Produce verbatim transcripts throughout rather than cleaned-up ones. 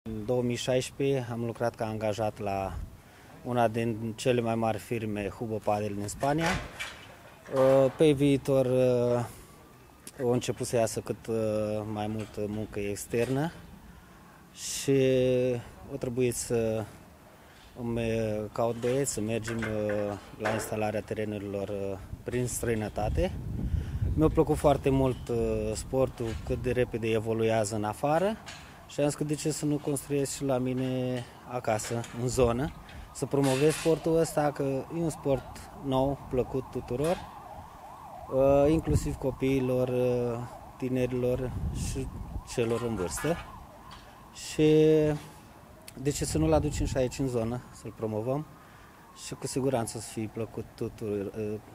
În două mii șaisprezece am lucrat ca angajat la una din cele mai mari firme Hubo Padel din Spania. Pe viitor a început să iasă cât mai multă muncă externă și a trebuit să îmi caut băieți, să mergem la instalarea terenurilor prin străinătate. Mi-a plăcut foarte mult sportul, cât de repede evoluează în afară și am zis că de ce să nu construiesc și la mine acasă, în zonă, să promovez sportul ăsta, că e un sport nou, plăcut tuturor, inclusiv copiilor, tinerilor și celor în vârstă. Și de ce să nu-l aducem și aici în zonă, să-l promovăm și cu siguranță să fie plăcut tuturor,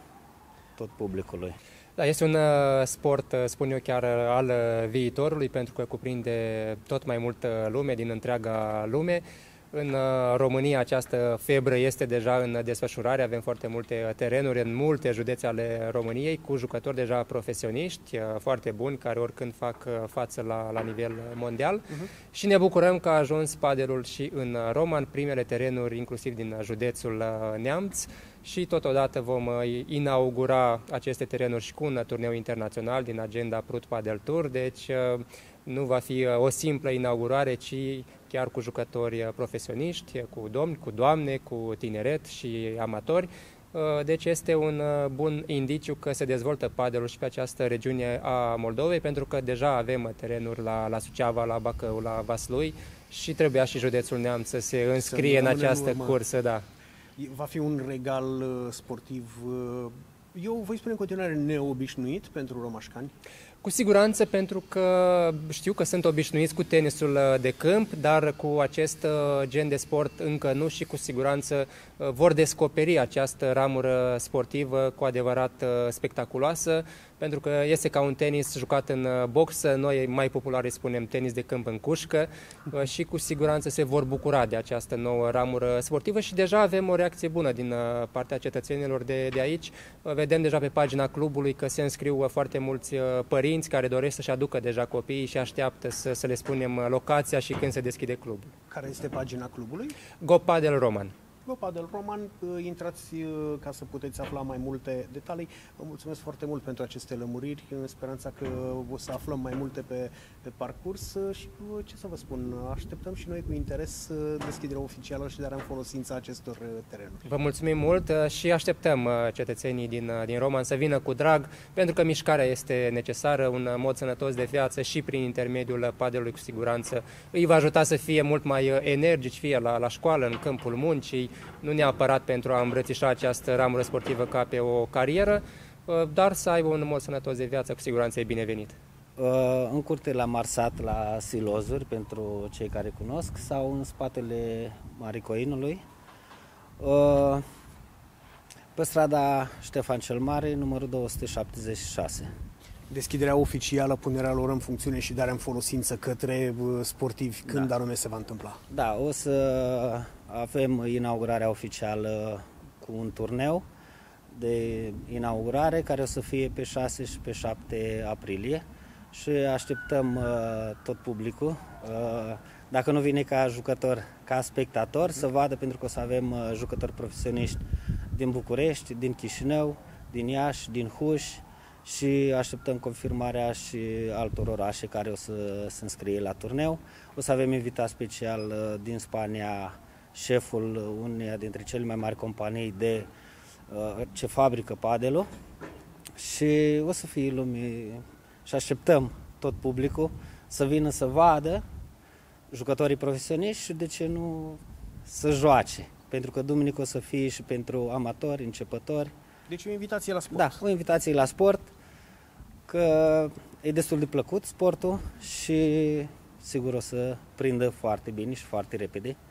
tot publicului. Da, este un sport, spun eu, chiar al viitorului, pentru că cuprinde tot mai multă lume din întreaga lume. În România această febră este deja în desfășurare, avem foarte multe terenuri în multe județe ale României cu jucători deja profesioniști foarte buni, care oricând fac față la, la nivel mondial. Uh-huh. Și ne bucurăm că a ajuns padelul și în Roman, primele terenuri inclusiv din județul Neamț, și totodată vom inaugura aceste terenuri și cu un turneu internațional din agenda Prut Padel Tour, deci nu va fi o simplă inaugurare, ci chiar cu jucători profesioniști, cu domni, cu doamne, cu tineret și amatori. Deci este un bun indiciu că se dezvoltă padelul și pe această regiune a Moldovei, pentru că deja avem terenuri la, la Suceava, la Bacău, la Vaslui și trebuia și județul Neamț să se înscrie în această în cursă. Da. Va fi un regal sportiv, eu voi spune în continuare, neobișnuit pentru romașcani? Cu siguranță, pentru că știu că sunt obișnuiți cu tenisul de câmp, dar cu acest gen de sport încă nu, și cu siguranță vor descoperi această ramură sportivă cu adevărat spectaculoasă, pentru că este ca un tenis jucat în boxă, noi mai popular îi spunem tenis de câmp în cușcă, și cu siguranță se vor bucura de această nouă ramură sportivă și deja avem o reacție bună din partea cetățenilor de, de aici. Vedem deja pe pagina clubului că se înscriu foarte mulți părinți care doresc să-și aducă deja copiii și așteaptă să, să le spunem locația și când se deschide clubul. Care este pagina clubului? Go Padel Roman. Go Padel Roman, intrați ca să puteți afla mai multe detalii. Vă mulțumesc foarte mult pentru aceste lămuriri, în speranța că o să aflăm mai multe pe, pe parcurs și ce să vă spun, așteptăm și noi cu interes deschiderea oficială și darea în folosință acestor terenuri. Vă mulțumim mult și așteptăm cetățenii din, din Roman să vină cu drag, pentru că mișcarea este necesară, un mod sănătos de viață și prin intermediul padelului cu siguranță îi va ajuta să fie mult mai energici, fie la, la școală, în câmpul muncii, nu neapărat pentru a îmbrățișa această ramură sportivă ca pe o carieră, dar să aibă un mod sănătos de viață, cu siguranță e binevenit. În curte la Marsat, la Silozuri, pentru cei care cunosc, sau în spatele Maricoinului, pe strada Ștefan cel Mare, numărul două sute șaptezeci și șase. Deschiderea oficială, punerea lor în funcțiune și darea în folosință către sportivi, când da. anume se va întâmpla? Da, o să avem inaugurarea oficială cu un turneu de inaugurare care o să fie pe șase și pe șapte aprilie și așteptăm uh, tot publicul, uh, dacă nu vine ca jucător, ca spectator, să vadă, pentru că o să avem uh, jucători profesioniști din București, din Chișinău, din Iași, din Huș, și așteptăm confirmarea și altor orașe care o să se înscrie la turneu. O să avem invitat special din Spania șeful uneia dintre cele mai mari companii de ce fabrică padelul și o să fie lume și așteptăm tot publicul să vină să vadă jucătorii profesioniști și de ce nu să joace, pentru că duminică o să fie și pentru amatori, începători. Deci o invitație la sport. Da, o invitație la sport, că e destul de plăcut sportul și sigur o să prindă foarte bine și foarte repede.